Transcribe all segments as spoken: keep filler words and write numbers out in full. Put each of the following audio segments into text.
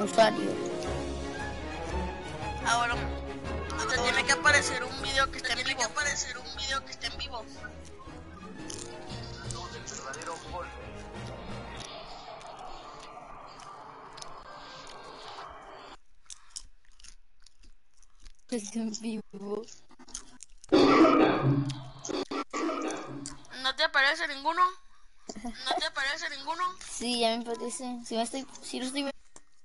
usuario. Ahora te tiene que aparecer un video que esté en vivo. Tiene que aparecer un video que esté en vivo. Está en vivo. ¿No te aparece ninguno? ¿No te aparece ninguno? Sí, ya me parece. Si, me estoy, si lo estoy viendo.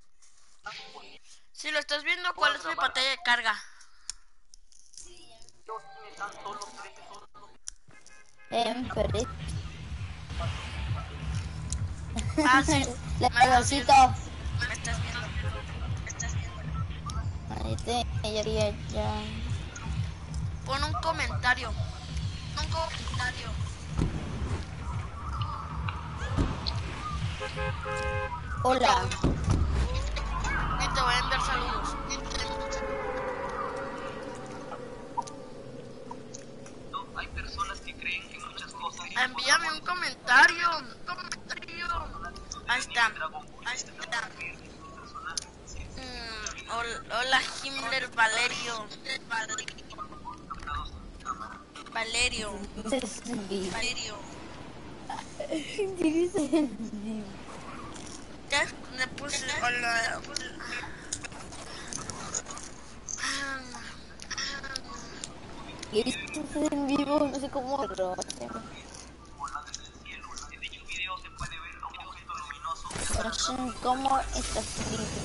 Si lo estás viendo, ¿cuál es mi pantalla de carga? Eh, me parece. Ah, sí. La Me estás bolsito. viendo. Me estás viendo. Me estás viendo. Manete, ya, ya, ya. Pon un comentario. Un comentario. Hola. Y te voy a enviar saludos. Hay personas que creen que muchas cosas. Envíame un comentario. Un comentario. Ahí está. Ahí está. Mm, hola, hola Himmler Valerio. Valerio. Es en vivo. Valerio. Tienes en vivo. ¿Qué? Le puse hola. Y estás en vivo, no sé cómo. Pero... Pero ¿cómo estás en vivo?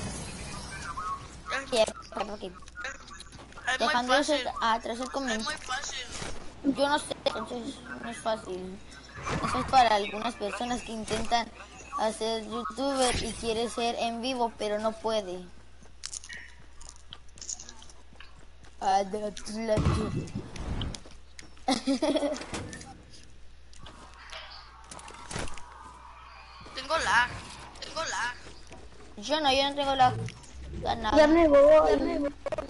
Porque Es muy dejando eso fácil. atrás el Es comentario. muy fácil. Yo no sé, entonces no es fácil. Eso es para algunas personas que intentan hacer youtuber y quiere ser en vivo, pero no puede. Ah, de- la- Tengo lag. Tengo lag. Yo no, yo no tengo la ganada. Ya me voy. Ya me voy.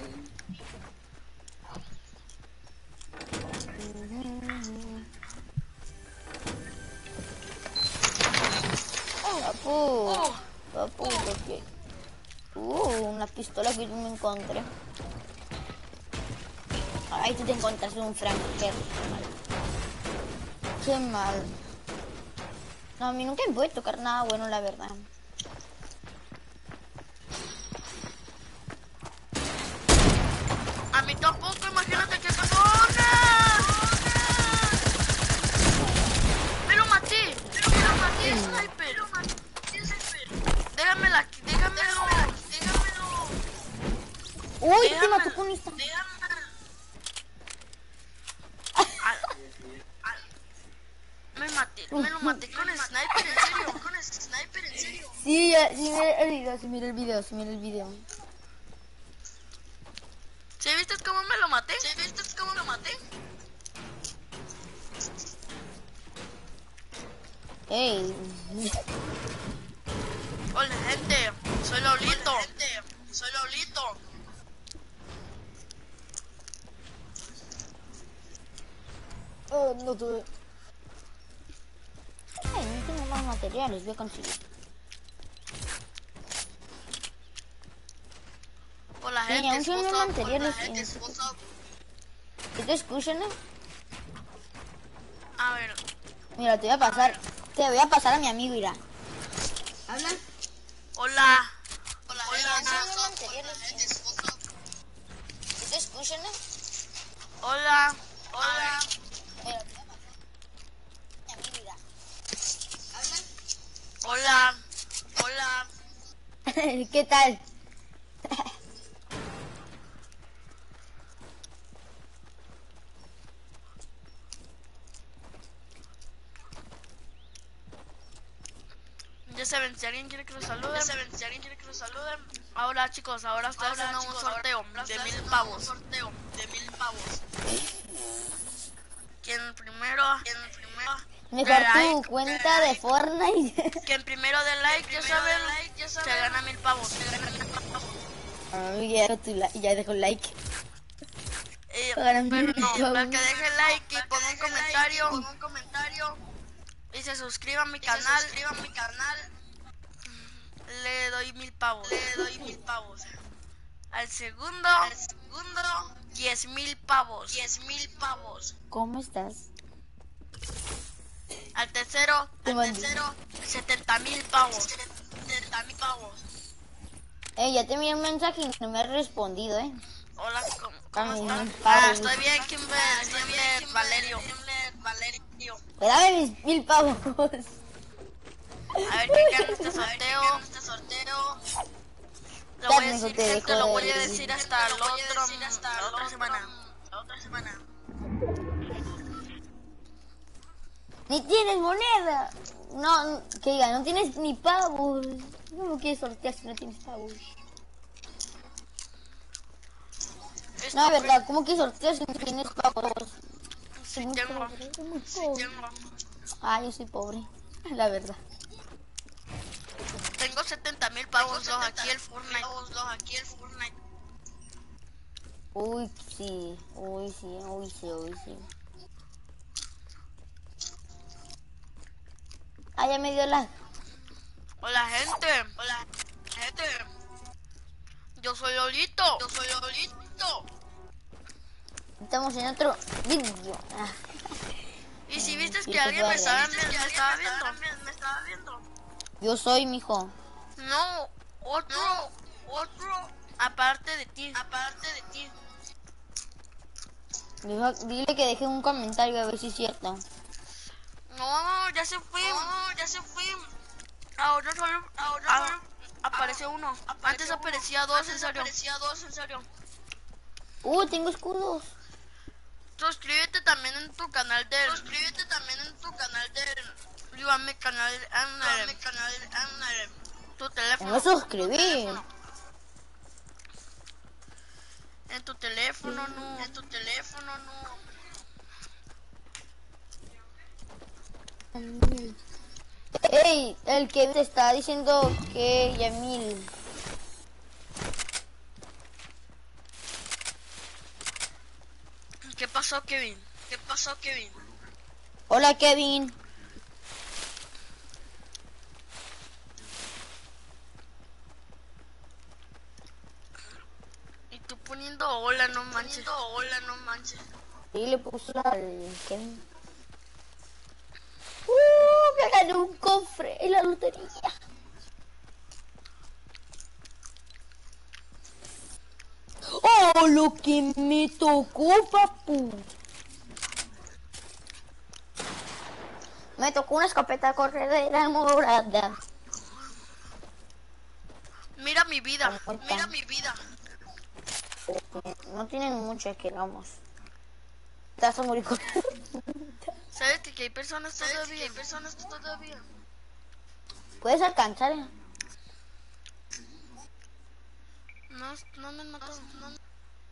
Papu, Oh, papu, porque... Uh, una pistola que yo me encontré. Ay, tú te encuentras un Frank. Qué mal. Qué mal. No, a mí nunca me puede tocar nada bueno, la verdad. a mí tampoco, imagínate qué persona. Me lo maté. Me lo maté, sniper. Me lo maté, sniper. Déjamela aquí, déjamelo. Déjamelo. Uy, te Déjame- mató con esta. déjame. Al- al- Me maté, me lo maté con sniper, en serio. Con sniper, en serio. Sí, ya, sí, mira el video, sí, mira el video, sí, mira el video. ¿Sí viste cómo me lo maté? ¿Sí viste cómo lo maté? Ey. Hola gente, soy Lolito. Hola, gente, soy Lolito. Oh, no tuve. Ay, no tengo más materiales, voy a conseguir. Hola Sí, gente, aún son what's los up? materiales Hola, gente, en- what's up? ¿Qué te escuchan, eh? A ver, Mira, te voy a pasar. Te voy a pasar a mi amigo, Ira. ¿Habla? hola. Hola, Oye, gente, son what's los up? materiales Hola, en- gente, what's up? ¿Qué te escuchan, eh? Hola. Hola. Mira, te voy a pasar a mi amigo, Ira. Hola. Hola. ¿Qué tal? Ya saben, si alguien quiere que los salude, ya saben, si alguien quiere que los salude. Ahora chicos, ahora estoy Ahora, haciendo chicos, un sorteo ahora de estoy mil haciendo pavos. Un sorteo de mil pavos. Quien primero, quien primero Mejor de tu like, cuenta de de like, Fortnite. quien primero de like, ya saben, se gana mil pavos. Se gana mil pavos. Ay, ya dejo tu la- ya dejo like. Eh, Para mí, pero no, pavos. para que deje like y ponga un comentario, ponga un comentario y se suscriba a mi canal, suscriba a mi canal, le doy mil pavos. pavos. Le doy mil pavos. Al segundo, al segundo, diez mil pavos. Diez mil pavos. ¿Cómo estás? Al tercero, Te al mandé. tercero, setenta mil pavos. setenta mil pavos. Eh, ya te envié un mensaje y no me has respondido, eh. Hola, ¿cómo, cómo Dame estás? mil Ah, pavos. estoy bien, Kimber. Estoy bien, Valerio. Valerio. Dame mis mil pavos. A ver qué gana este sorteo. Este sorteo. Lo voy a Dame, decir, hijo, te gente, dejo lo voy a el- decir hasta el otro, la otra semana. La otra semana. Ni tienes moneda. No, que diga, no tienes ni pavos. ¿Cómo quieres sortear si no tienes pavos? Esto No, de fue- verdad, ¿cómo quieres sortear si no tienes pavos? Sí Muy tengo. pobre, soy muy Sí pobre. tengo. Ah, yo soy pobre, la verdad. Tengo setenta mil pavos los aquí el Fortnite. Los aquí el Fortnite. Uy, sí, uy, sí, uy, sí, uy, sí. Ah, ya me dio la... Hola, gente. Hola, gente. Yo soy Lolito. Yo soy Lolito. Estamos en otro vídeo. Ah, Y si viste sí, que pues, alguien me vale. estaba, me, me estaba viendo. Me estaba viendo. yo soy, mijo. No, otro, no, otro, aparte de ti, aparte de ti. Dijo- dile que deje un comentario a ver si es cierto. No, ya se fue. No, ya se fue. Ahora solo, ahora Ah. solo aparece uno. Antes aparecía dos, en serio. Aparecía dos, en serio. Uh, tengo escudos. Suscríbete también en tu canal de. Suscríbete también en tu canal de. Digo, a mi canal, a mi canal, a tu teléfono. Me suscribí. En tu teléfono, no. En tu teléfono, no. Ey, el que te está diciendo que Yamil. ¿Qué pasó, Kevin? ¿Qué pasó, Kevin? Hola, Kevin. Y tú poniendo hola, no manches. Poniendo hola, no manches. Y le puso al Kevin. Uh, me gané un cofre en la lotería. Oh, lo que me tocó, papu. Me tocó una escopeta corredera morada. Mira mi vida. ¿Cómo está? Mira mi vida. No tienen mucho que vamos. Te vas a morir con... ¿Sabes que, que hay personas todavía? Hay personas todavía. Puedes alcanzar, eh. No, no me han matado. No, no.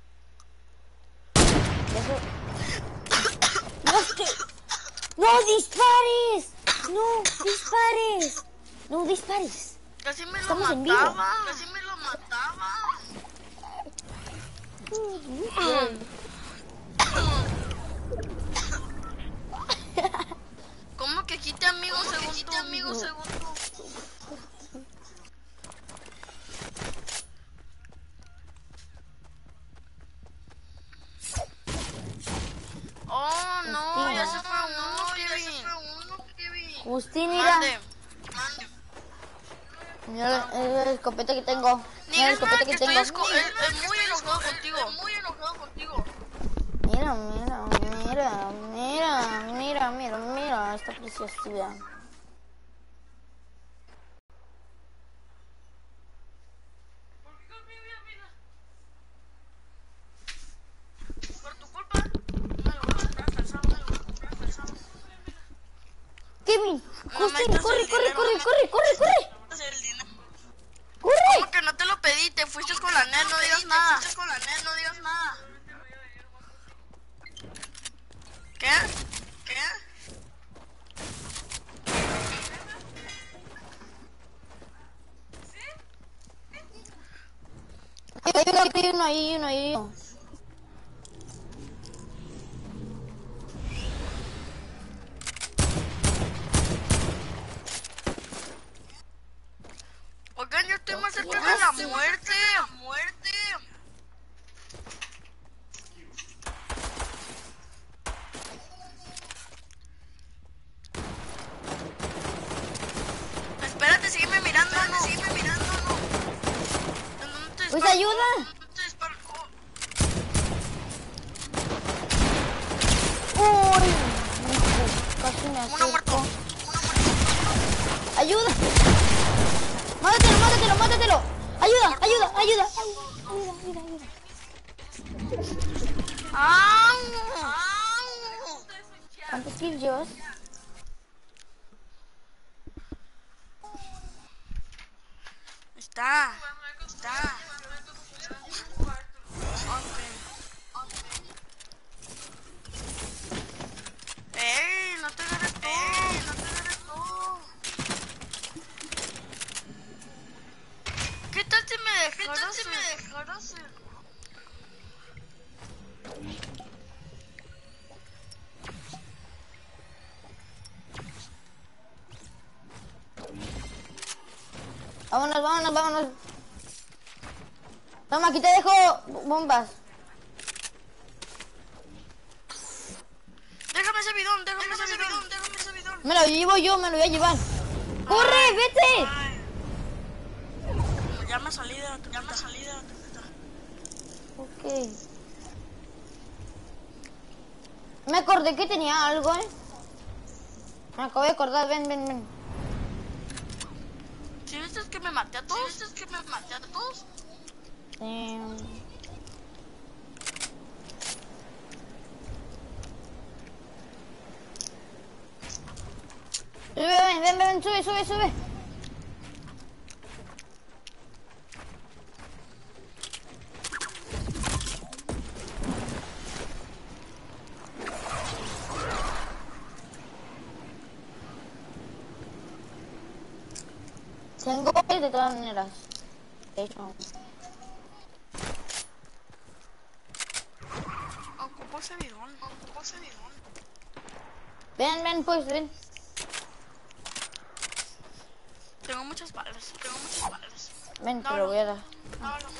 Eso... ¡No, que... ¡No dispares! ¡No dispares! ¡No dispares! Casi me lo Estamos en vivo. mataba. Casi me lo mataba. ¿Cómo que quite amigos según quite amigos según tú? Oh, no, ya se fue uno, Kevin. Justin, mira. Mande. Mande. Mira la, la escopeta que tengo. Mira la Digas nada escopeta que que estoy tengo. esco- eh, eh, muy enojado contigo. Muy enojado contigo. Mira, mira, mira, mira, mira, mira, mira esta preciosidad. Por tu culpa, me lo voy a comprar calzado, me lo voy a comprar calzado. Kevin, No Justin, metas corre, el corre, dinero, corre, no corre, corre, corre, Hacer el dinero. corre. ¿Cómo que no te lo pedí? Te fuiste con la net, no digas nada. Te fuiste con la net, no digas nada. ¿Qué? ¿Qué? Hay uno, hay uno, hay uno, hay uno. Oigan, Oigan, yo estoy más cerca de la muerte. Muerte. Espérate, sígueme mirando, no. Sígueme mirando, no. Pues ayuda. Uy, casi me acerco. Uno muerto. Ayuda. Mátatelo, mátatelo, mátatelo. Ayuda, ayuda, ayuda. Ayuda, ayuda, ayuda. ¡Au! ¿Cuántos kills llevas? Está. Está. ¡Ey! No te agarres todo. ¡Ey! No te agarres todo. ¿Qué tal si me dejaras? ¿Qué tal si me dejaras? Vámonos, vámonos, vámonos. Toma, aquí te dejo bombas. Déjame ese bidón, déjame ese bidón, déjame ese bidón. Me lo llevo yo, me lo voy a llevar. ¡Corre, vete! Ay. Ya me salí de la tarjeta. Ya me salí de la tarjeta. Ok. Me acordé que tenía algo, eh. Me acabo de acordar, ven, ven, ven. ¿Sí viste que me maté a todos? ¿Sí viste que me maté a todos? Sí. Sube, ven, ven, ven, sube, sube, sube. Tengo de todas maneras. De hecho. Ocupo ese bidón, ocupo ese bidón. Ven, ven, pues, ven. Tengo muchas balas, tengo muchas balas. Ven, No, te lo no. voy a dar. No, no.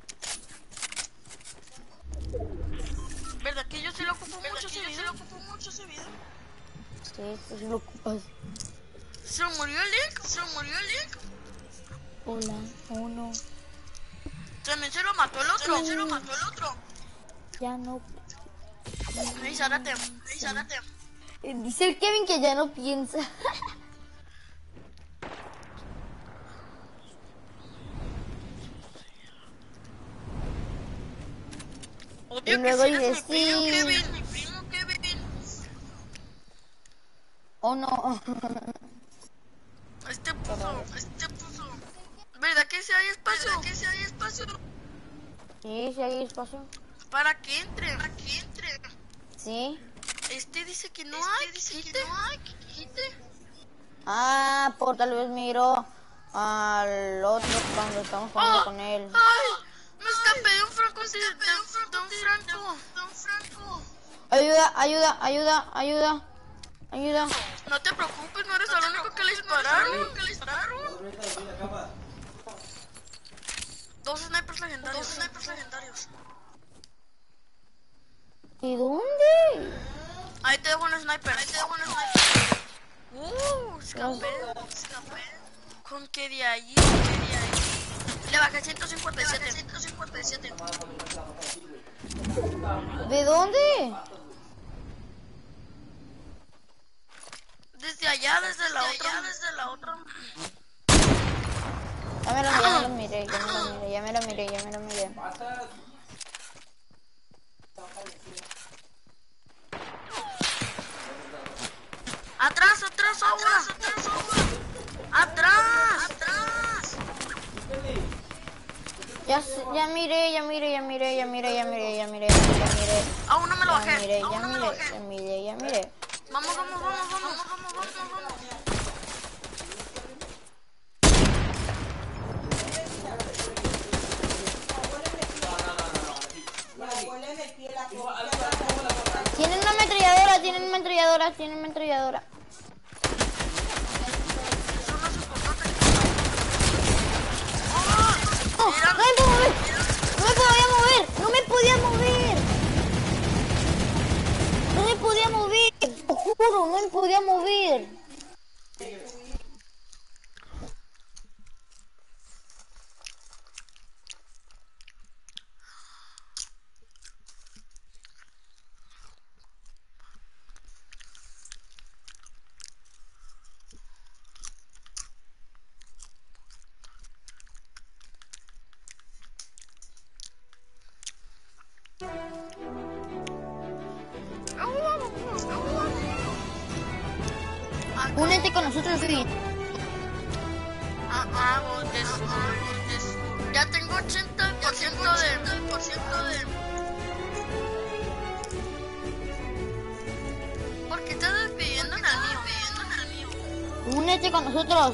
¿Verdad que yo sí lo ocupo mucho ese bidón? Yo sí lo ocupo mucho ese bidón. Sí, pues lo ocupas. ¿Se murió el Link? ¿Se murió el Link? Hola, uno. También se lo mató el otro. También se lo mató el otro. Ya no. Ey, Zárate, ey, Zárate. Eh, Dice el Kevin que ya no piensa. Obvio Y luego que sí, eres dice, mi primo sí. Kevin, mi primo Kevin. Oh no. Este puso, este puso. ¿Verdad que sí hay espacio? ¿Verdad que sí hay espacio? Sí, sí hay espacio. Para que entre, para que entre. Sí. Este dice que no hay, dice que no hay, que quite. Ah, por tal vez miro al otro cuando estamos jugando Oh, con él. ¡Ay! Me escapé de un franco, de, de, de un franco, de un franco. Ayuda, ayuda, ayuda, ayuda. Ayuda. No te preocupes, no eres el único que le dispararon. Que le dispararon. Dos snipers legendarios. Dos snipers legendarios. ¿Y dónde? Ahí te dejo un sniper. Ahí te dejo un sniper. Uh, escapé. Escapé. Con que de allí, con que de allí. Le bajé ciento cincuenta y siete. ciento cincuenta y siete. ¿De dónde? Desde allá, desde la otra. Desde la otra. Ya me lo, ya me lo miré, ya me lo miré, ya me lo miré, ya me lo miré. Atrás, atrás, agua. Atrás, agua. Atrás. Atrás. Ya, sé- ya miré, ya miré, ya miré, ya miré, ya miré, ya miré, ya miré. Aún no me lo Ya bajé. miré, Aún ya no me lo miré, bajé. ya miré, ya miré. Vamos, vamos, vamos, vamos, vamos, vamos, vamos. Tienen una ametralladora, tienen una ametralladora, tienen una ametralladora. me podía mover. Únete con nosotros, Phil. Ah, ah, botes, botes. Ya tengo ochenta por ciento de... por ciento de... ¿Por qué estás despidiendo en el mío? Únete con nosotros.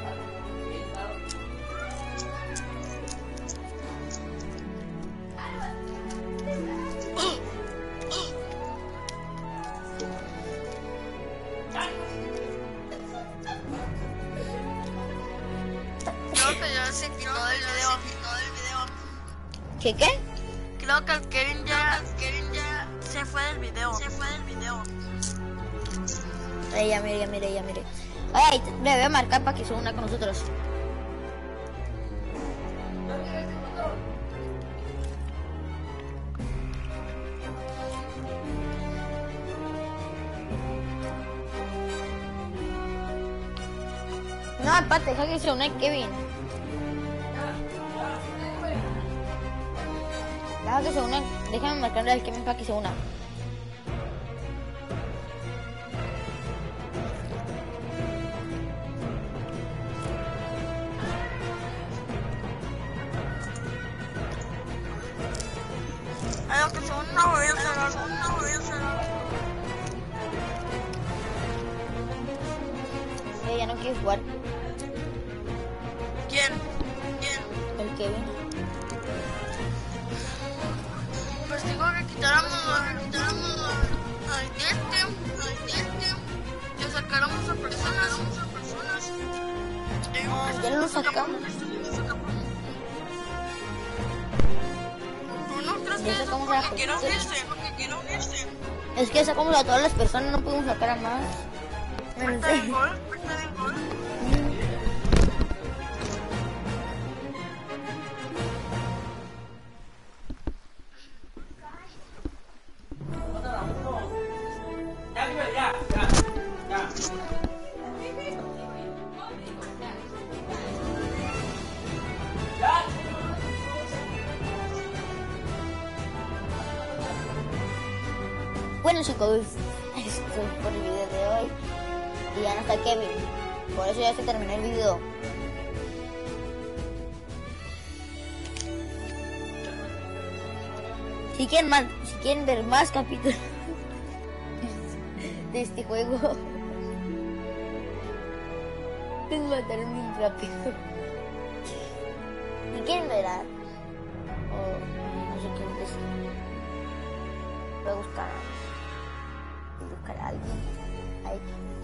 Creo que ya se quitó del video. ¿Qué qué? Creo que el Kevin ya... Kevin ya se fue del video. Se fue del video. Ay, ya mire, ya mire, ya mire. Ay, le voy a marcar para que se una con nosotros. No, aparte, deja que se una Kevin. Deja que se una, déjame marcarle al Kevin para que se una. Ay, lo que son no voy a cerrar, no voy a cerrar. Eh, ya no quiere jugar. ¿Quién? ¿Quién? El Kevin. Pues digo que quitáramos, que quitáramos al este, al este, que sacáramos a personas, a personas. Ah, ya lo sacamos. ¿Tú no crees que Ya eso sacamos a la porque quiero persona. unirse? Porque quiero unirse. Es que sacamos a todas las personas, no podemos sacar a más. Bueno, ¿Está sí. del gol? ¿Está del gol? Bueno, chicos, esto es por el video de hoy. Y ya no está Kevin. Por eso ya se terminó el video. Si quieren más, si quieren ver más capítulos de este juego, les mataron bien rápido. Si quieren ver a... o no sé qué decir. Voy a buscar a, voy a buscar a alguien. Ahí.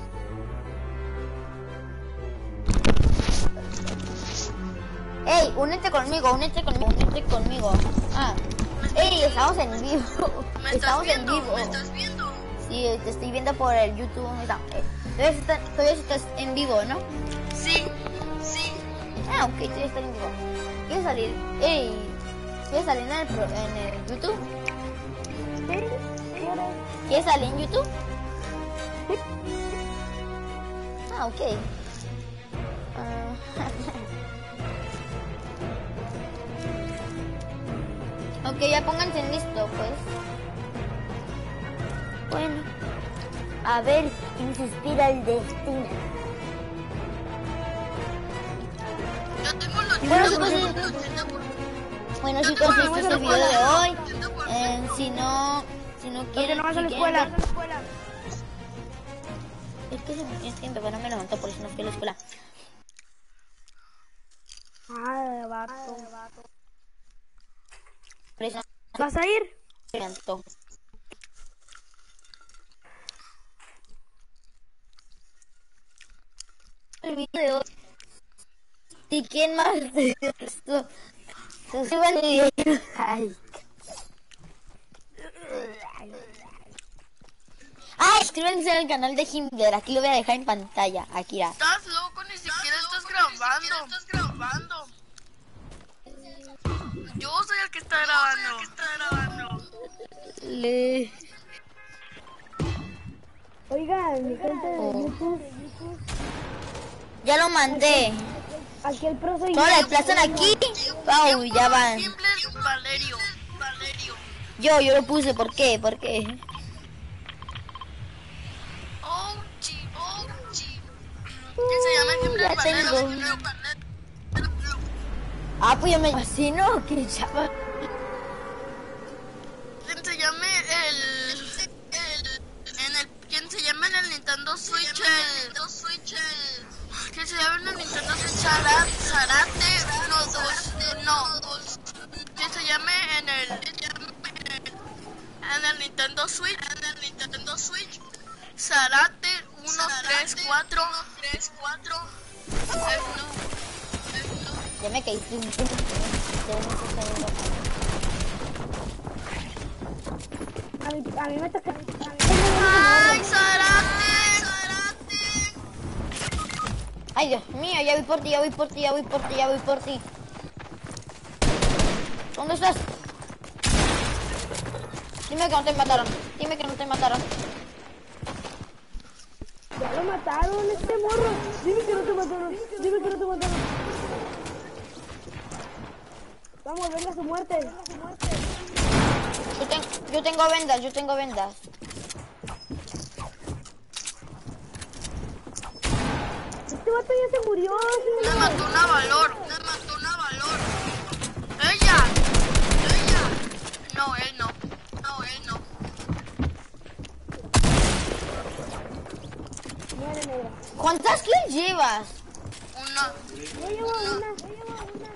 Ey, únete conmigo, únete conmigo, únete conmigo. Ah, ey, estamos en vivo. ¿Me estás Estamos en viendo? vivo. ¿Me estás viendo? Sí, te estoy viendo por el YouTube. Está- eh, Todavía estás, todavía estás en vivo, ¿no? Sí, sí. Ah, ok, todavía estás en vivo. ¿Quieres salir? Ey, ¿quieres salir en el, pro- en el YouTube? ¿Quieres salir en YouTube? Ah, ok. Ah, ok, ya pónganse en listo, pues. Bueno, a ver quién se inspira el destino. Yo tengo los Bueno, ochenta por chicos, ciento, ochenta por ciento. Bueno, chicos, este es el video de hoy. Eh, si no, si no quieren, no vas a la si escuela. quieren- Es que se me es que mi papá no me levantó, por eso no fui a la escuela. Ah, vato. Por eso no ¿Vas a ir? me levantó. El video de hoy. ¿Y quién más te gustó? Suscríbanse y like. Ah, suscríbanse al canal de Himmler. Aquí lo voy a dejar en pantalla. Akira. Estás loco, ni siquiera estás grabando. Estás grabando. Yo soy el que está grabando. El que está grabando. Le... Oigan, mi gente de Oh. YouTube, Ya lo mandé. aquí el pro soy ¿Cómo yo. le desplazan aquí? Wow, ya van. Himmler Valerio. Valerio. Yo, yo lo puse. ¿Por qué? ¿Por qué? Oh, chi, oh, chi. ¿Qué se llama Himmler Ya Valerio? tengo. Himmler Valerio. Ah, pues ya me fascino. Que chava. ¿Quién se llame el, el en el quién se llama en el Nintendo Switch el Nintendo Switch el ¿quién se llama en el Nintendo Switch Zarat, Zarate uno dos no dos ¿quién se llame en el en el Nintendo Switch en el Nintendo Switch Zarate uno tres cuatro tres cuatro Ya me caíste. A mí, a mí me toca. ay Zarate Zarate Ay, Dios mío, ya voy por ti, ya voy por ti, ya voy por ti, ya voy por ti. ¿Dónde estás? Dime que no te mataron. Dime que no te mataron. Ya lo mataron, este morro. Dime que no te mataron. Dime que no te mataron. Vamos, venga su muerte. Yo, ten- yo tengo vendas, yo tengo vendas. Este vato ya se murió. me mató una valor me mató una valor ella ella no él no no él no Muere, negra. ¿Cuántas kills llevas? una Yo llevo una. Yo llevo una.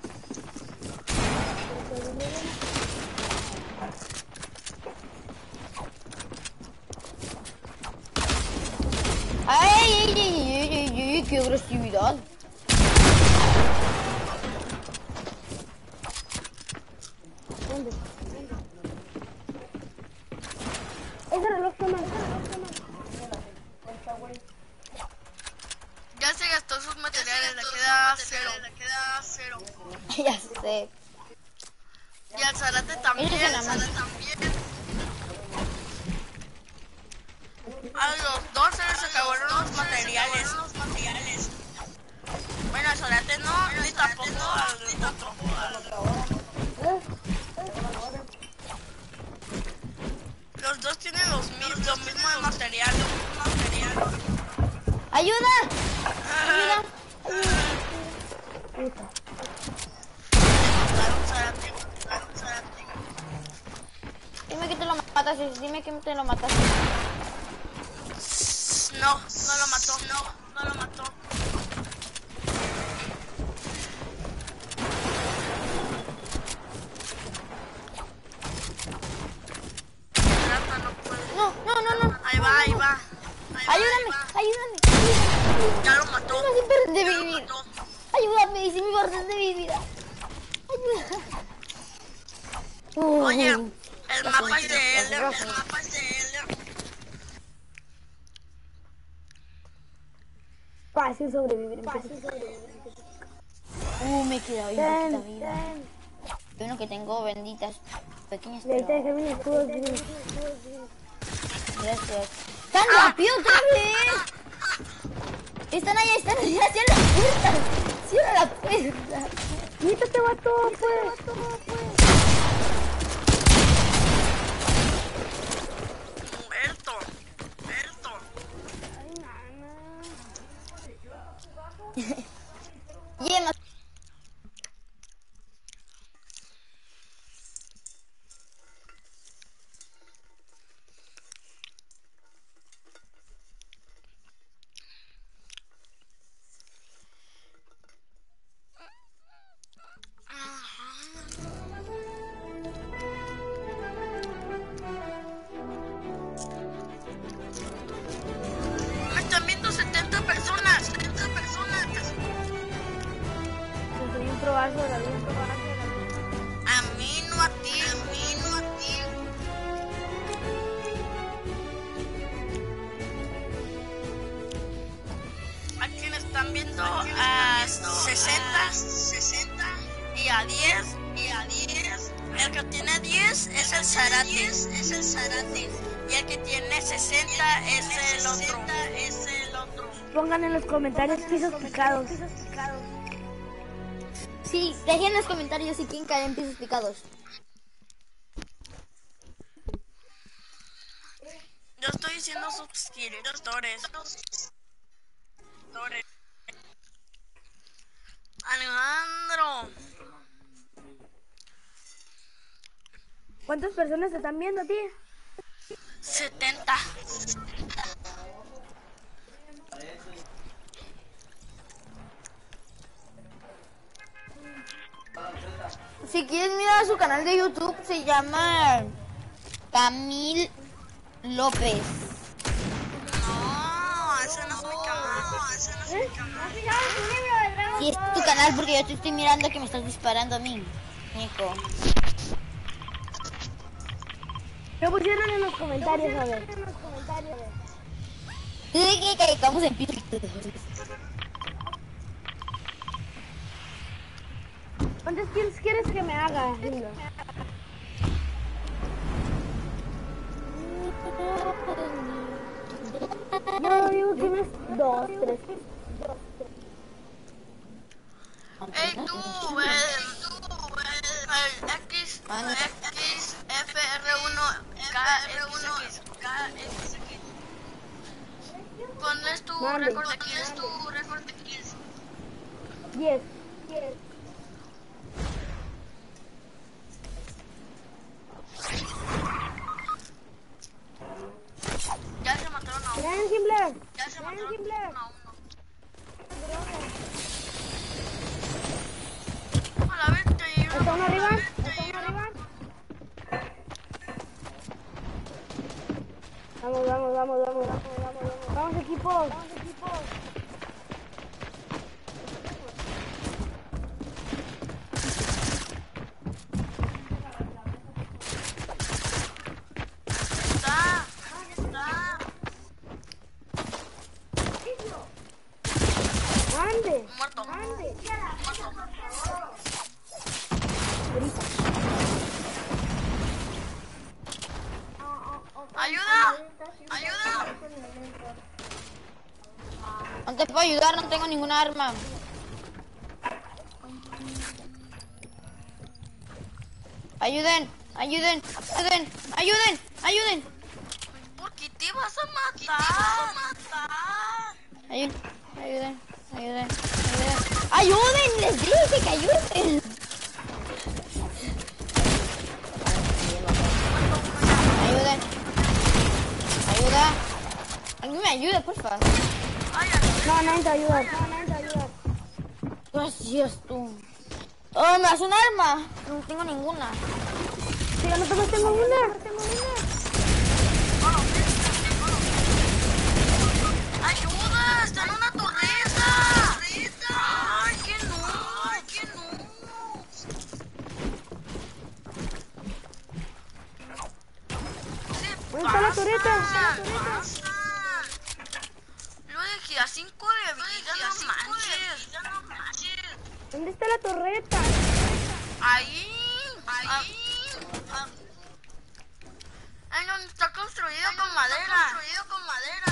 Ay, ay, ay, ay, ay, ay, qué agresividad. ¿Dónde? Ese reloj toma. ya se gastó sus materiales le queda cero le queda cero Ya sé. y al Zarate también Ella se la al Zarate también a los dos se les acabaron los materiales los materiales bueno al Zarate no ni tampoco al otro los dos tienen los mismos lo mismo de material lo mismo material ¡Ayuda! ¡Ayuda! mataron Zarate mataron Zarate Dime que te lo mataste, dime que te lo mataste. no no lo mató no no lo mató Zarate no puede No, no, no, no. ahí va ahí va Ahí va, ahí Ayúdame, va. ayúdame. Ya lo mató. No, sin perder de Ya lo vivir. mató. Ayúdame, dice mi orden de mi vida. Ayuda. Oye, Uh, el mapa es de él. El mapa es de él. Fácil sobrevivir. Fácil sobrevivir. uh, me he quedado bien Ten, poquita vida. ten. Bueno, que tengo benditas pequeñas, Y ahorita pero... dejé mis escudos. Miren. Gracias. ¡Tan rápido otra vez! Están allá, están allá, cierra la puerta. Cierra la puerta. Quítate, vato, pues. Muerto. Muerto. Yema. Me están viendo setenta personas. setenta personas. Soy un probazo de la vida, un probazo de la vida. A mí no a ti. A mí no a ti. y a diez, y a diez. El que tiene diez es el Zarate, es el Zarate. Y el que tiene sesenta es el otro, es el otro. Pongan en los comentarios pisos picados. Sí, dejen en los comentarios si quieren caer en pisos picados. Yo estoy diciendo suscriptores. Alejandro. ¿Cuántas personas te están viendo a ti? setenta. Si quieres mirar su canal de YouTube, se llama Camil López. No, ese no es mi canal. Ese no es mi canal. Y es tu canal porque yo te estoy mirando que me estás disparando a mí, Nico. ¿Qué pusieron en los comentarios? A ver. Dice que caigamos en pisos. ¿Cuántas kills quieres que me haga? Lindo. Yo digo que unas dos, tres. Ey, tú, el, el X, X, F R uno, K, X, K, X. Ponles tu Mande. récord de kills, tu récord de kills. Diez. Diez. Ya se mataron a uno, Miren, Gimbler. ya se mataron Gimbler. a uno. A la vez te llevo. ¿Está uno arriba? ¿Está uno arriba? Vamos, vamos, vamos, vamos, vamos, vamos. Vamos, equipos. Vamos, equipos. Está, está. Ande. Muerto. Ande. Ayuda, ayuda. No te puedo ayudar, no tengo ninguna arma. Ayuden, ayuden, ayuden, ayuden, ayuden. ¿Por qué te vas a matar? Ayuden, ayuden, ayuden, ayuden. ¡Ayuden! ¡Les dije que ayuden! Ayuden. Ayuda. Alguien me ayuda, por favor. No, nadie te ayuda. No, nadie te ayuda. Gracias, tú. Oh, ¿me das un arma? No tengo ninguna. Sí, yo no tengo, tengo una. Tengo una. ¡Ayuda! ¡Está en una torreta! ¡Ay, que no! ¡Ay, que no! ¿Dónde está la torreta? Pasa. Lo dejé a cinco de vida, no manches. ¿Dónde está la torreta? Ahí, ahí. Ah. Ay, no, está construido con madera. Construido con madera.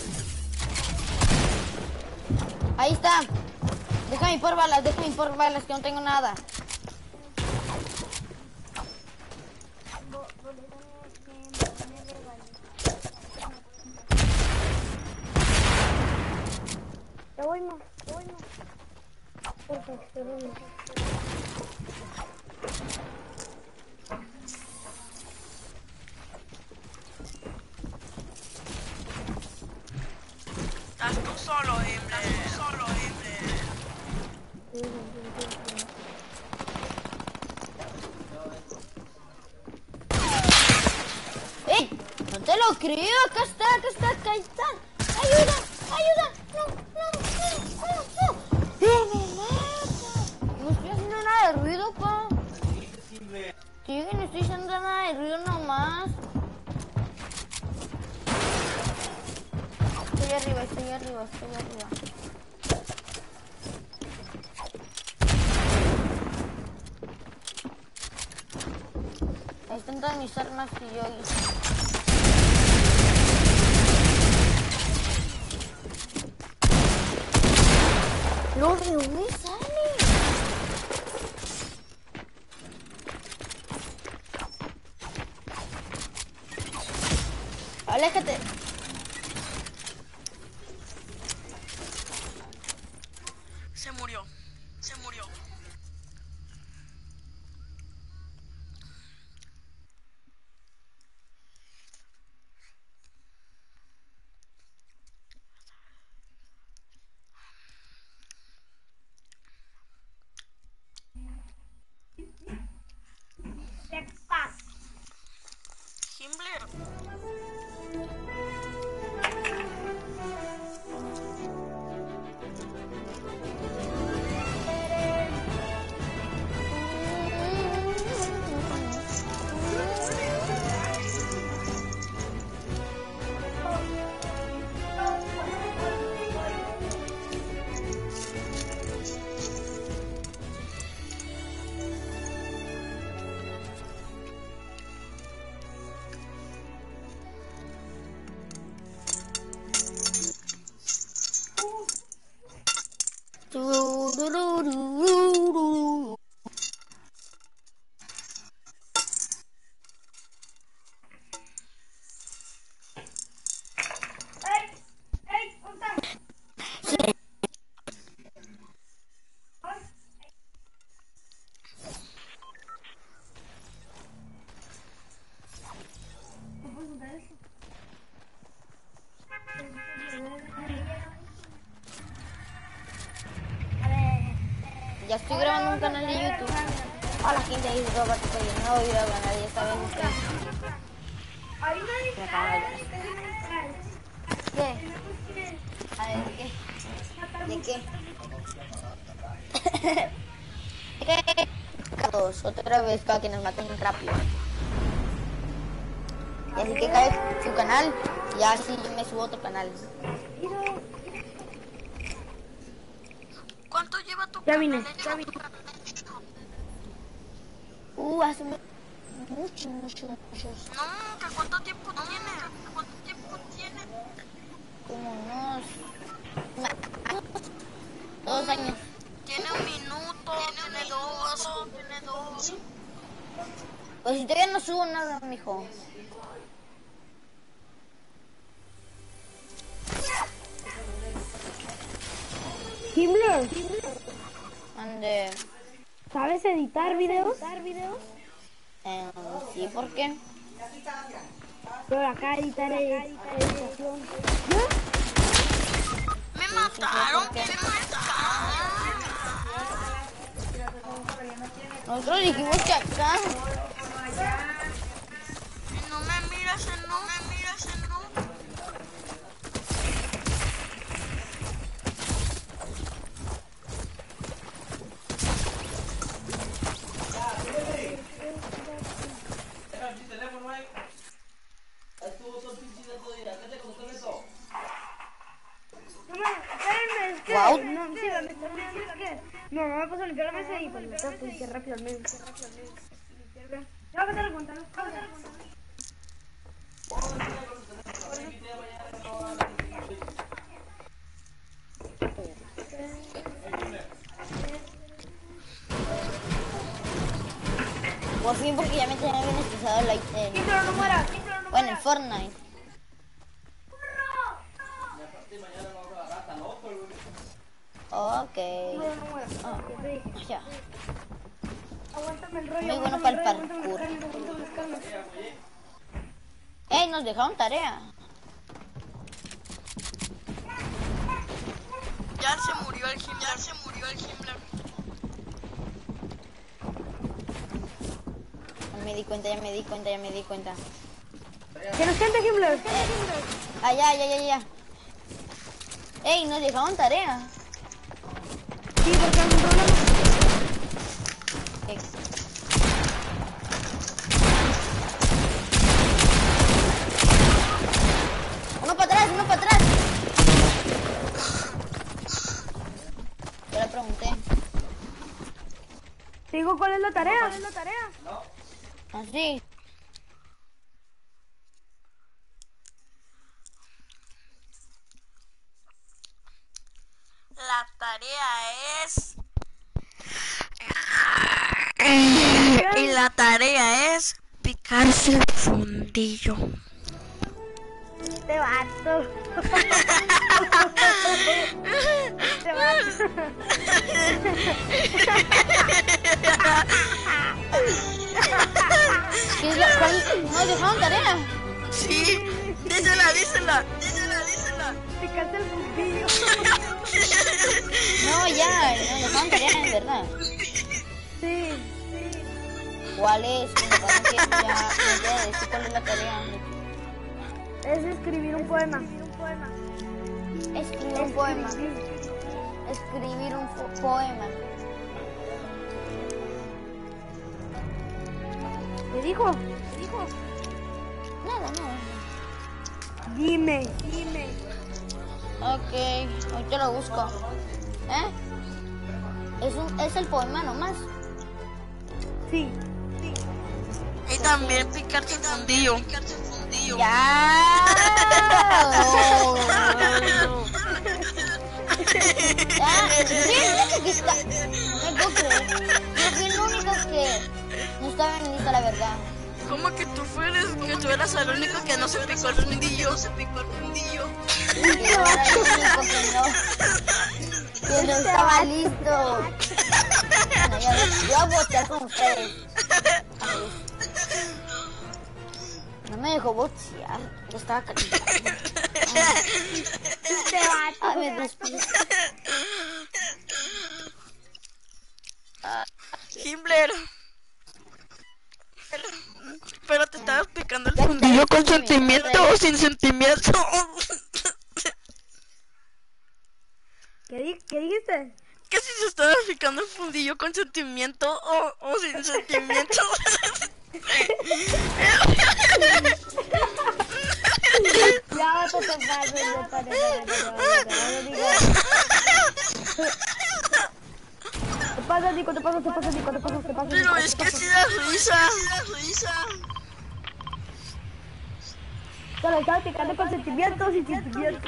Ahí está. Déjame por balas, déjame por balas, que no tengo nada. Ya voy, no. Ya voy, no. Por favor, ya voy, no. Estás tú solo, Emre. Estás tú solo, Emre. ¡Eh! No te lo creo. Acá está, acá está, acá está. ¡Ayuda! ¡Ayuda! ¡No! ¡No! ¡No! ¡No! ¡No! ¡Eh, me mata! No estoy haciendo nada de ruido, pa. Sí, que no estoy haciendo nada de ruido nomás. Estoy arriba, estoy arriba, estoy arriba. Ahí están todas mis armas que yo hice. ¿Lo de dónde sale? Aléjate. Se murió. Se murió. Himmler. Ya estoy grabando un canal de YouTube. Hola gente, ahí es Robert, soy un nuevo video canal y esta vez estoy... Me acabo de ver. ¿Qué? A ver, ¿de qué? ¿De qué? ¿De qué? Todos, otra vez para que nos maten rápido. Y así que cae su canal y así yo me subo a otro canal. ¿Cuánto lleva tu Ya canal? vine, hecho? ya vine. Uh, hace mucho, mucho, mucho, muchos. No, ¿que cuánto tiempo tiene? ¿Cuánto tiempo tiene? Como unos... Dos años. Tiene un minuto, tiene dos, tiene dos. Pues si todavía no subo nada, mijo. Himmler, Ande... ¿sabes editar videos? Eh, sí, ¿por qué? Pero acá editar es editación. Me mataron, ¿por qué? me mataron. Nosotros dijimos que acá... No me miras en no, me miras en no. Espérenme, es que... Guau. No, sí, me está olvidando, es que... No, no me puedo limpiar la mesa y pues me tengo que limpiar rápido al menos. Ya voy a estar contando, voy a estar contando. Por fin, porque ya me tenía bien estresado la... Eh, Pero no mueras, pero no bueno, el Fortnite. Ok. no mueras. Ah, ya. Aguántame el rollo. Muy bueno aguántame para el rollo, aguántame parkour. las carnes, aguántame las carnes. ¡Ey! Nos dejaron tarea. Ya se murió el Himmler, ya se murió el Himmler. Ya me di cuenta, ya me di cuenta, ya me di cuenta. ¿Qué nos canta Himmler? Ah, ya, ya, ya, ya. ¡Ey! Nos dejaron tarea. Sí, porque hay un problema. Eh, Uno para atrás, uno para atrás. Yo le pregunté. Te digo cuál es la tarea. ¿Cuál es la tarea? Así. la tarea es picarse el fundillo. Este vato. Este vato. ¿Qué es la- cuál- ¿No dejaron tarea? Sí, dísela, dísela, dísela, dísela. Picaste el fundillo. No, ya, no dejaron tarea, en verdad. Sí. ¿Cuál es? Me parece que ya me quiere decir cuál es la tarea. Es escribir un poema. Escribir un poema. Escribir un fo- poema. ¿Qué dijo? ¿Qué dijo? Nada, nada. Dime. Dime. Ok, ahorita lo busco. ¿Eh? Es, un, es el poema nomás. Sí. Y también picarse el fundillo. ¡Ya! Oh. Ya, sí, que está. No me puedo creer. Yo fui el único que no estaba en lista, la verdad. ¿Cómo que tú fueres, que tú eras el único que no se picó el fundillo? Se picó el fundillo. Y yo era el único que no, que no estaba listo. Bueno, ya ves, yo voy a botear con ustedes. No me dejó boxear, yo estaba calentando. Este vato. A ver, después. Himmler. Pero te estabas picando el fundillo con sentimiento o sin sentimiento. ¿Qué, di ¿Qué dijiste? Que si se estaba picando el fundillo con sentimiento o, o sin sentimiento. Ya, vato, te paso. Ya, para, Te pasa, Nico, te pasa, te pasa, Nico, te pasa, te pasa. Pero es que si da risa. risa. Solo estaba picando con sentimientos y sentimientos.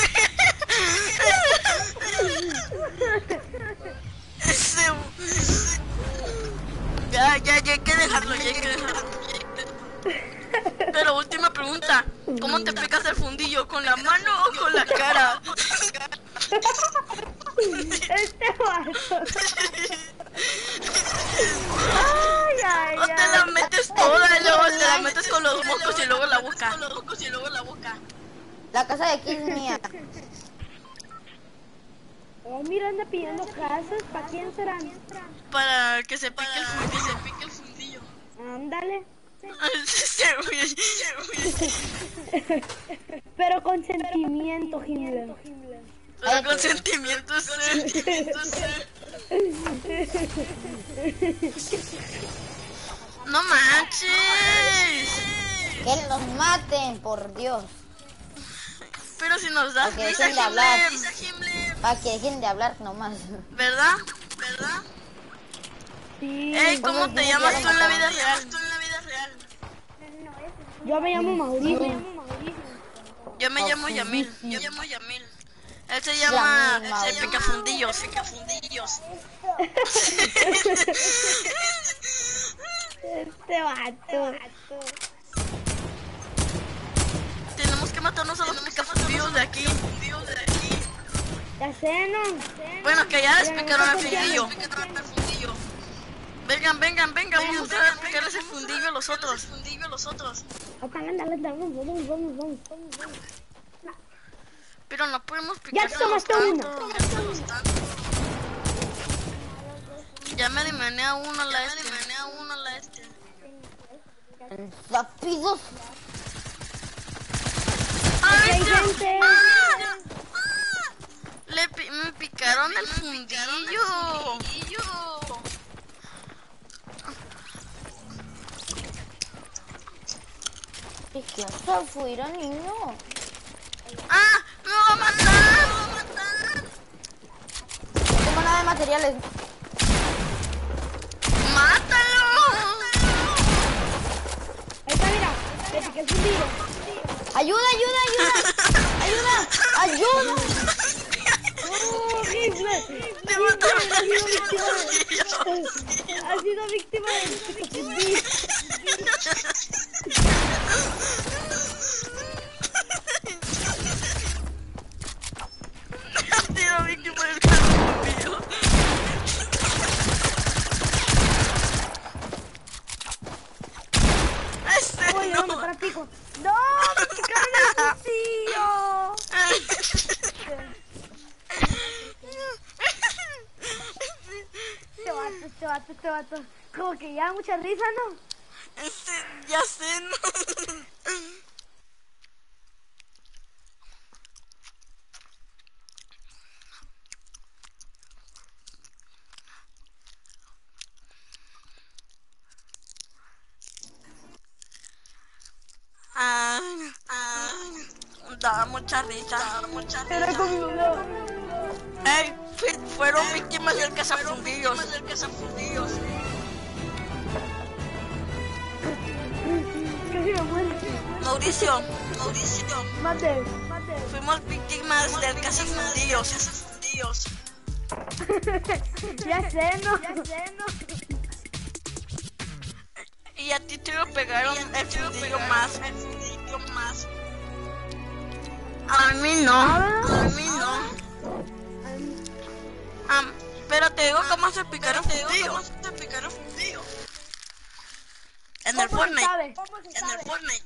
Ese... Ya, ya, ya hay que dejarlo, ya hay que dejarlo. Pero última pregunta, ¿cómo te picas el fundillo? ¿Con la mano o con la cara? Este vato. Ay, ay, O te ay. la metes toda y luego te la metes con los mocos y luego la boca. Con los mocos y luego la boca. La casa de aquí es mía. Oh, mira, anda pidiendo casas. ¿Para quién serán? Para que se pique el fundillo. Que se pique el fundillo. Ándale. Se güey, se güey. Pero con sentimiento, Himmler. Pero con sentimientos, sentimientos. No manches. Que los maten, por Dios. Pero si nos das Porque risa, dejen de hablar. Himmler. Para que dejen de hablar nomás. ¿Verdad? ¿Verdad? Sí. Ey, ¿cómo te ¿Cómo llamas se tú en la llama? vida real? ¿Tú en la vida real? Yo me llamo Mauricio. Yo me llamo Yamil. Yo me llamo Yamil. Él se llama Yamil, el picafundillos. Picafundillos. Este vato. Tenemos que matarnos a los picafundillos de aquí. Ya sé, ¿no? Bueno, que ya les picaron el fundillo. Vengan, vengan, vengan, vamos a picar ese fundillo a los otros. Fundillo a los otros. Dale, dale, vamos, vamos, vamos, vamos, vamos. Pero no podemos Ya picar tomaste uno. Ya me eliminé a uno la este. Me eliminé a uno la este. Rápidos. ¡Ay, hay Dios! gente. ¡Ah! Le pi me picaron el fundillo. ¿Qué qué está afuera, niño? ¡Ah! ¡Me va a matar! ¡Me va a matar! No tengo nada de materiales. ¡Mátalo! Ahí está, mira. Le piqué el fundillo. ¡Ayuda, ayuda, ayuda! ¡Ayuda! ¡Ayuda! Oh, Himmler. ¡Te mataron el fundillo! ha sido víctima del picafundillo. Ha sido víctima del picafundillo. Ese Oye, no. no, para pico. ¡No! ¡Me picaron el cuchillo! Este vato, este vato, este vato. Como que ya mucha risa, ¿no? Ese, ya sé, no. Ah, ah, daba mucha risa, daba mucha Era risa. con mi mamá. Ey, fui- fueron víctimas del cazafundillos. Casi me muero. Mauricio, Mauricio, Mate, mate. fuimos víctimas del cazafundillos. Ya sé, ¿no? Ya sé, ¿no? Y a ti te lo pegaron el fundillo más. más. A mí no, a mí no. Am, pero te digo cómo se picaron fundillos. En el ¿Cómo se Fortnite. sabe? ¿Cómo se En sabe? el Fortnite.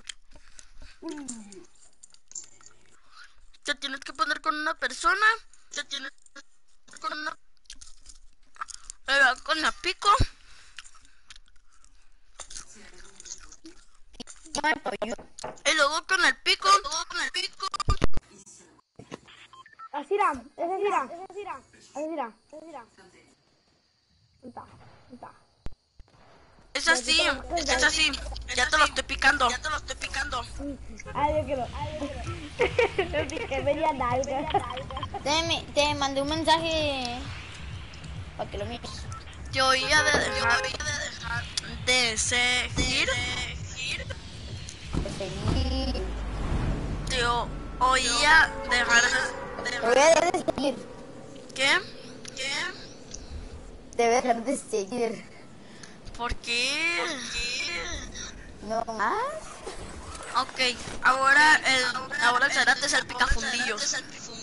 Te tienes que poner con una persona. Te tienes que poner con una. Pero con la pico. Y luego con el pico. Luego con el pico. Así era, es así era, es así era, así era, así era. Está, está. Es así, es así. Ya te lo estoy picando. Ya te lo estoy picando. Ay, yo quiero, ay, yo quiero. Me piqué media nalga. Te, me- te mandé un mensaje para que lo mires. Te oía de dejar de seguir. Te o- oía dejar de. Te voy a dejar de seguir. ¿Qué? ¿Qué? Te voy a dejar de seguir. ¿Por qué? ¿No más? Ok, ahora el ahora el Zarate es el picafundillos.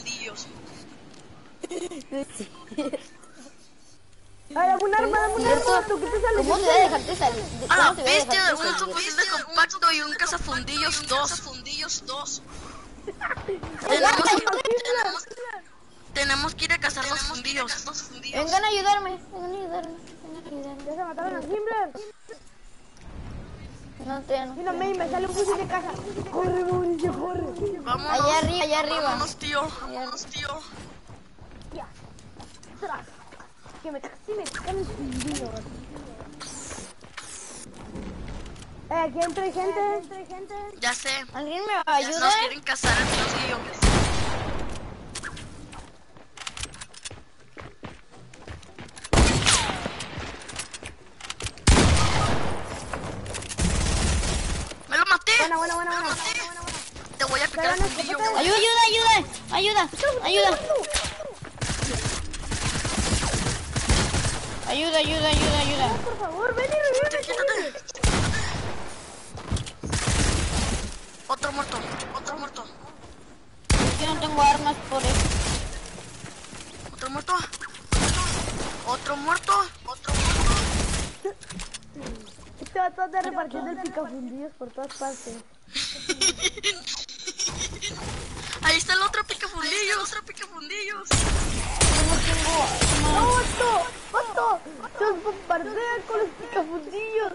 No es cierto. Ay, dame un arma, dame un arma, tú que te sales. ¿Cómo te voy a dejar de salir? Ah, ¿Cómo te voy a viste dejar de un seguir? subfusil de compacto y un cazafundillos dos. Tenemos que, tenemos, tenemos que ir a cazar los fundillos. Vengan a ayudarme, vengan a ayudarme, vengan a ayudarme. Ya se mataron a Himmler. No te no. Mira, me, me sale un fusil de casa. Corre, Mauricio, corre. Vámonos. Allá arriba, allá arriba. Vámonos, tío. Vámonos, tío. Ya. Tras. Que me casi me caen el fundillo. Eh, aquí entra gente, entra gente. Ya sé. ¿Alguien me va a Ya nos ayudar? quieren cazar el fundillo. ¡Me lo maté! Buena, buena, buena, buena. Te voy a picar el fundillo. Ayuda, ayuda, ayuda, ayuda, ayuda. Ayuda, ayuda, ayuda, ayuda. Por favor, ven y revive. Quítate. Otro muerto, otro muerto, Yo no tengo armas por eso. otro muerto, otro muerto, otro muerto. Este va a estar repartiendo el picafundillos por todas partes. Ahí está el otro picafundillos, otro picafundillos. ¡No, vato! ¡Vato! ¡Nos bombardean con los picafundillos!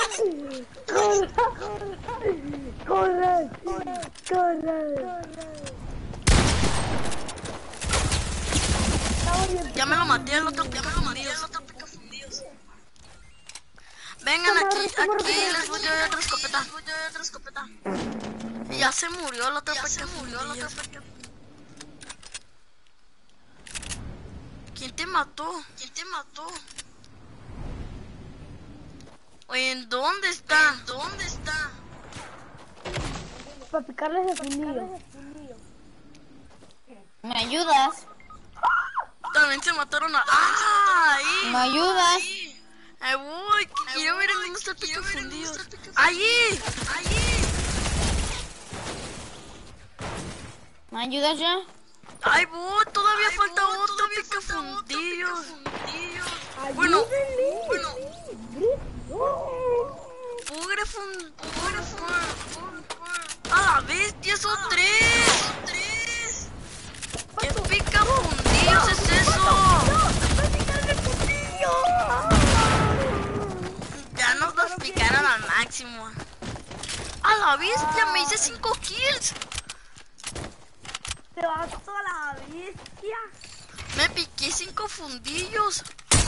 ¡Corre! ¡Corre! ¡Corre! Ya me lo maté el otro picafundillos. Vengan aquí, aquí les voy a dar otra escopeta. otra escopeta. Ya se murió el otro picafundillos. ¿Quién te mató? ¿Quién te mató? Oye, ¿en dónde está? ¿En dónde está? Para picarles el fundillo. ¿Me ayudas? También se mataron a... ¡Ah! Ahí. ¿Me ayudas? Ahí. el picafundillos. ¡Allí! ¡Allí! ¿Me ayudas ya? ¡Ay, voy! Todavía Ay, falta bo, otro picafundillos. Bueno, bueno. Pugre fun... Pugre fun... ¡A la bestia! ¡Son tres! ¿Qué picafundillos es eso? Ya nos los picaron al máximo. ¡A la bestia! Me hice cinco kills. Te vas a la bestia. Me piqué cinco fundillos.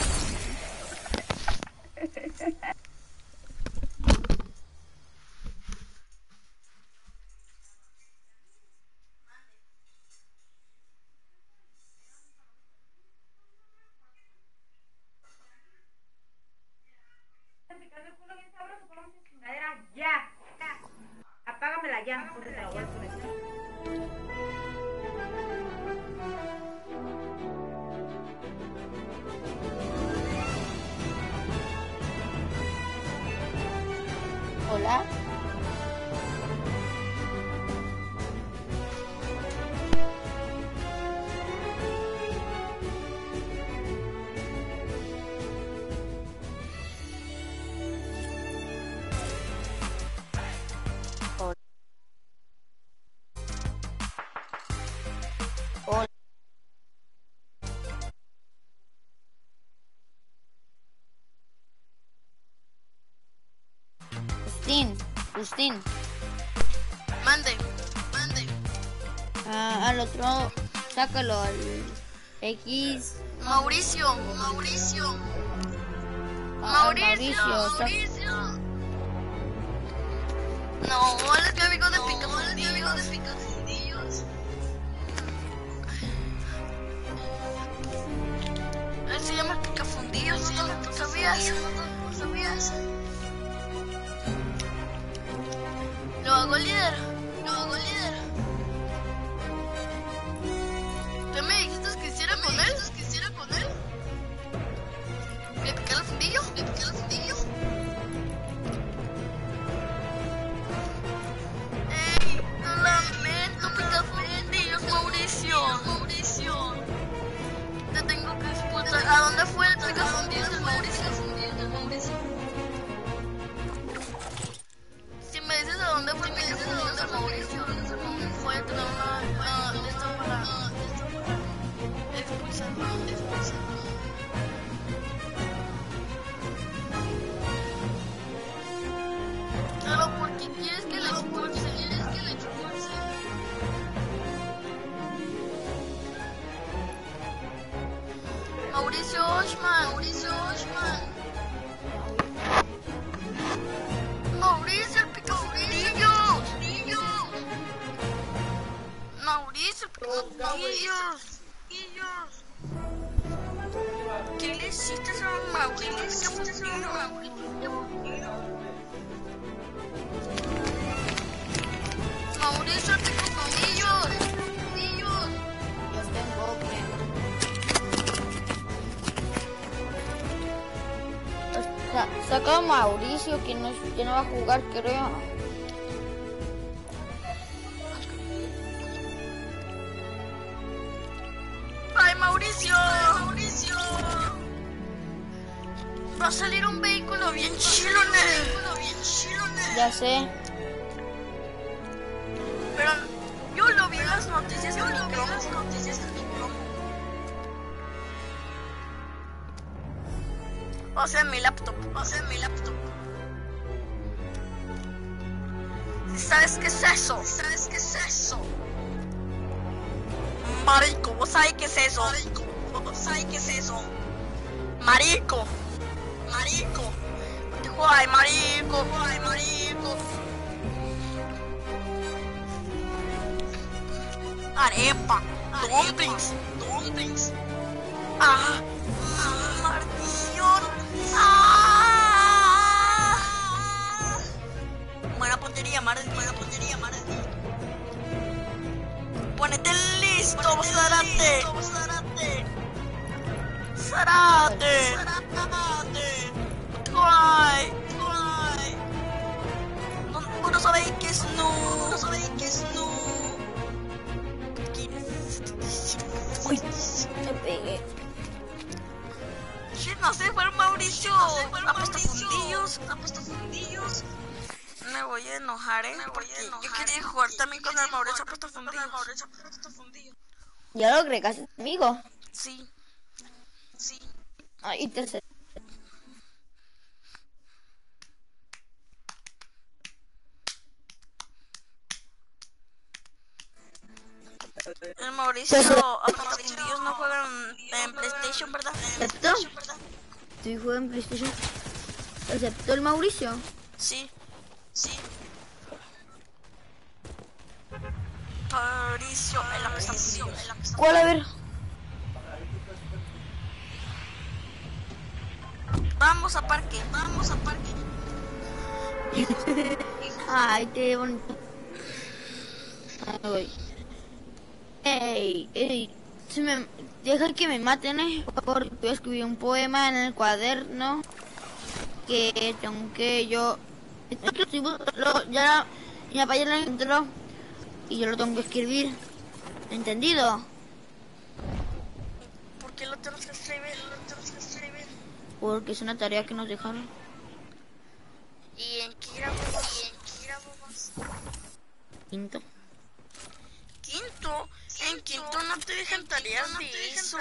Ya, ya. Apágamela ya, porque te la voy a poner. Hola. Hola. Justin, Justin. Mande, mande. Ah, al otro, sácalo al X. Mauricio, Mauricio. Ah, Mauricio, Mauricio. No, él es mi amigo de picafundillos. Él se llama picafundillos, ¿no lo sabías? ¿No sabías? Lo hago líder, lo hago líder. ¿Qué me dijiste que hiciera con él? ¿Que hiciera con él? ¿Le piqué el fundillo? ¿Le piqué el fundillo? ¡Ey! Lamento, picafundillos, Mauricio. Mauricio. Te tengo que expulsar. ¿A dónde fue el picafundillos del Mauricio? Si me dices a dónde fue el picafundillos del Mauricio, voy a tener una... Uh, esto para... Expulsarlo, expulsarlo. Pero ¿por qué quieres que le expulse? ¿Quieres que le expulse? Mauricio Oshman, Mauricio Oshman. Mauricio, el picafundillos. Mauricio, el picafundillos. ¿Qué le hiciste a Mauricio? Mauricio, el picafundillos. Los tengo que... Sa- Saca a Mauricio, que no, que no va a jugar, creo. ¡Ay, Mauricio! ¡Mauricio! Va a salir un vehículo bien chilo en él. Ya sé. Pero yo lo vi en las noticias, yo lo vi en las noticias en mi cromo. O sea, en mi laptop, o sea, en mi laptop. ¿Sabes qué es eso? ¿Sabes qué es eso? Marico, ¿vos sabés qué es eso? Marico, ¿vos sabés qué es eso? Marico, marico. Dijo, ay, marico, ay, marico. Arepa, dumplings, dumplings. Ah, ah, maldición. Ah. Buena puntería, Mardi, buena puntería, Mardi. Ponete listo, Zarate. Zarate. Zarate. Ay, ay. no sabéis que es no. No sabéis que es no. Uy, me pegué. ¿Qué no sé? Fue el Mauricio. Ha puesto fundillos. Ha puesto fundillos. Me voy a enojar, ¿eh? Porque yo quería jugar también con el Mauricio. Ha puesto fundillos. Ya lo agregaste, amigo. Sí. Sí. Ahí te sé. El Mauricio, a ellos no juegan en PlayStation, ¿verdad? ¿Excepto? ¿Tú juegas en PlayStation? ¿Excepto el Mauricio? Sí, sí. Mauricio, el apestafundido. ¿Cuál? A ver. Vamos a parque, vamos a parque. Ay, qué bonito. Ahí voy. Ey, ey, si me, deja que me maten, eh, porque yo escribí un poema en el cuaderno que tengo que yo, lo, ya mi papá ya lo encontró y yo lo tengo que escribir, ¿entendido? ¿Por qué lo tenemos que escribir? Lo tenemos que escribir. Porque es una tarea que nos dejaron. ¿Y en qué grado vas? ¿Y en qué grado vas? Quinto. ¿Quinto? En quinto no te dejan tareas de eso.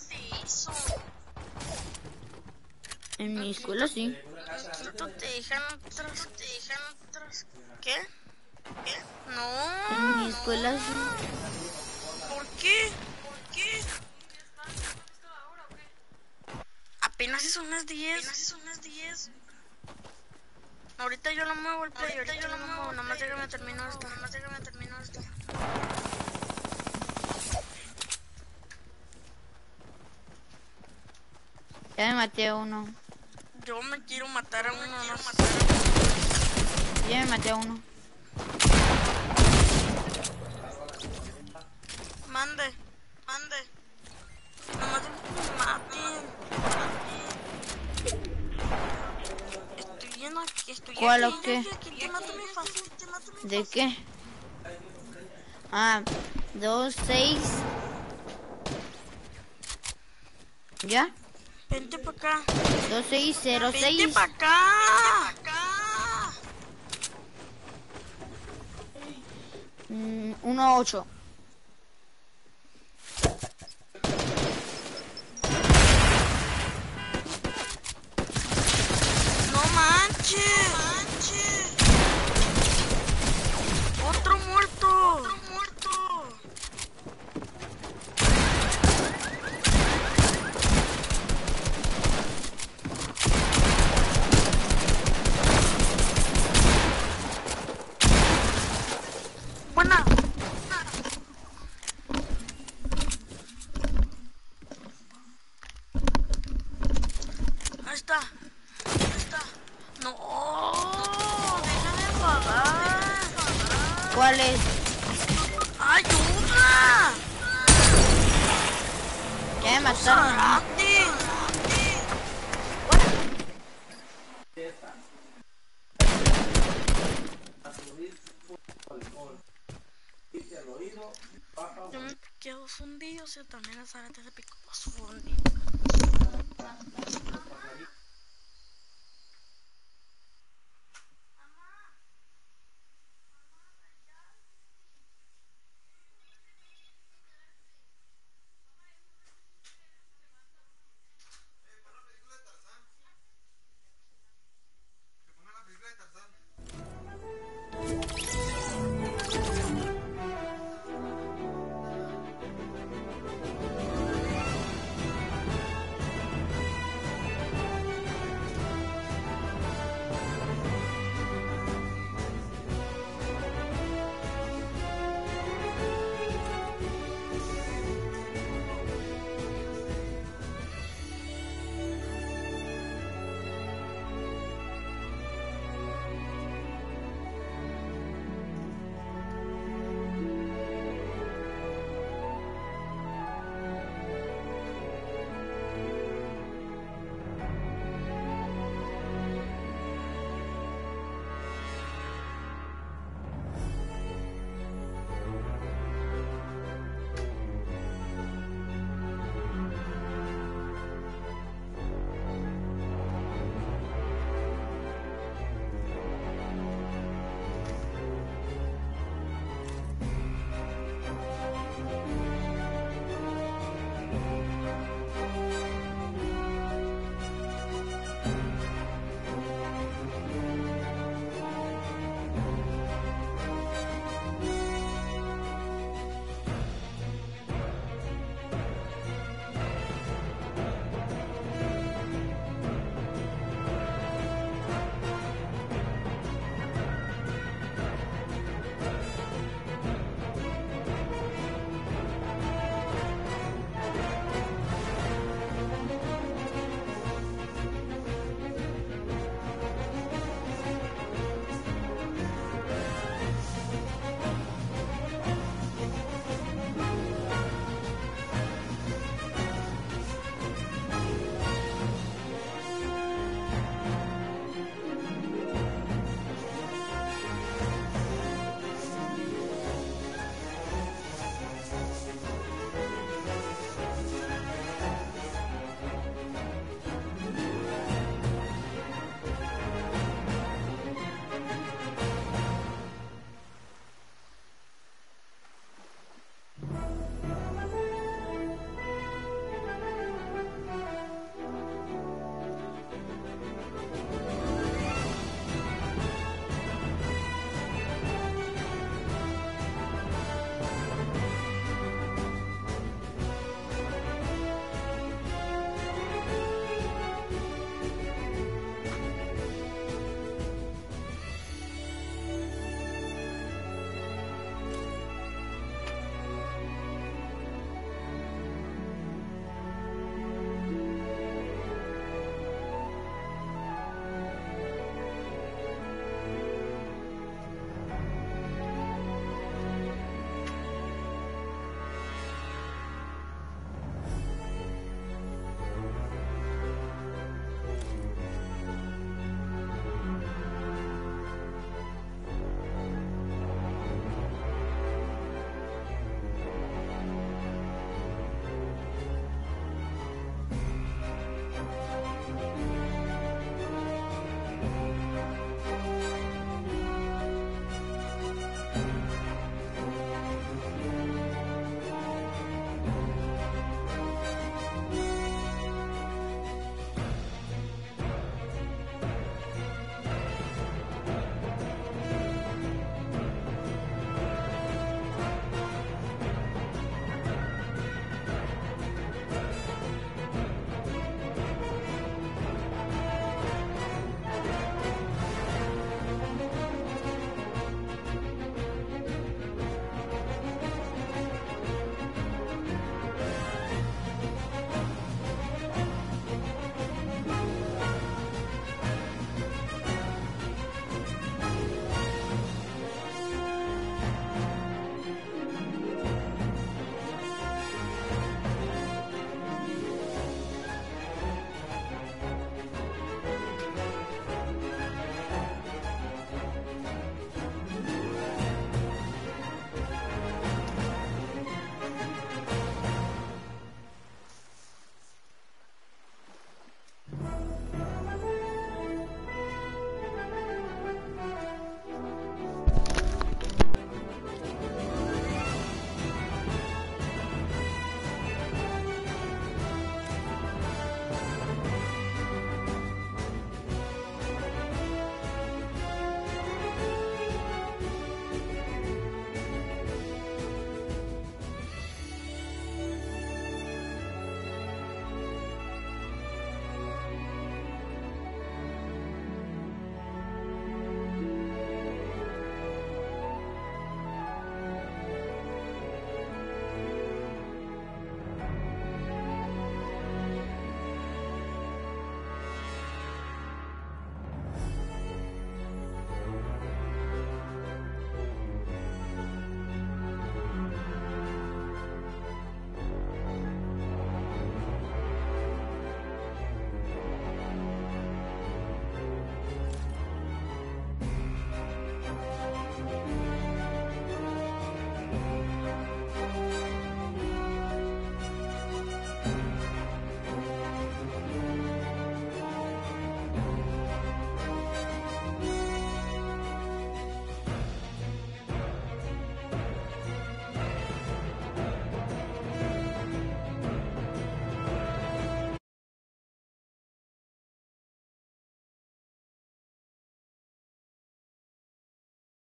En mi escuela sí. En quinto te dejan otras, te dejan otras. ¿Qué? ¿Qué? No. En mi escuela sí. ¿Por qué? ¿Por qué? Apenas son unas diez. Apenas son unas diez. Ahorita yo no muevo el play, ahorita yo no muevo, nada más déjame terminar esta, nada más déjame terminar esta. Ya me maté a uno. Yo me quiero matar a uno, no. Ya me maté a uno. Mande, mande. Nomás dejo que me maten. Estoy lleno aquí, estoy lleno. ¿Cuál o qué? Aquí, te mato muy fácil, te mato muy ¿De fácil. qué? Ah, dos, seis. ¿Ya? Vente pa' acá. Dos, seis, cero, Vente seis. pa' acá. Vente pa' acá. Mm, uno, ocho. No manches. No manches. Otro muerto. Otro muerto. Buena. Ahí está. Ahí está. No. Deja de pagar. ¿Cuál es? ¡Ayuda! Ya me mataron. ¡Zarate! Yo me piqué dos fundillos y también a Zarate se picó dos fundillos.